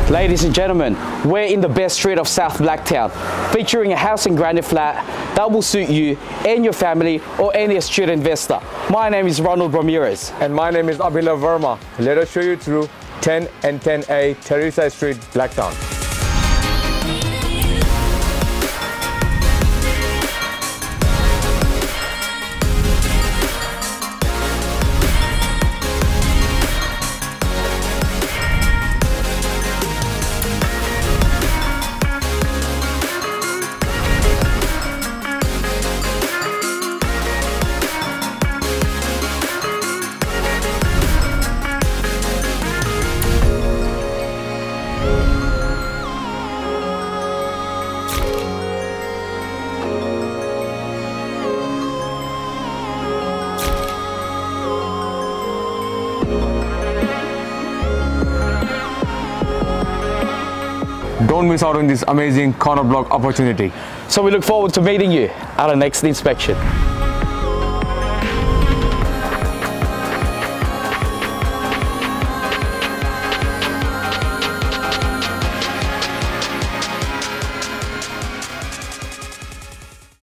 Ladies and gentlemen, we're in the best street of South Blacktown, featuring a house and granite flat that will suit you and your family or any astute investor. My name is Ronald Ramirez. And my name is Abhinav Verma. Let us show you through 10 and 10A Theresa Street, Blacktown. Don't miss out on this amazing corner block opportunity. So we look forward to meeting you at our next inspection.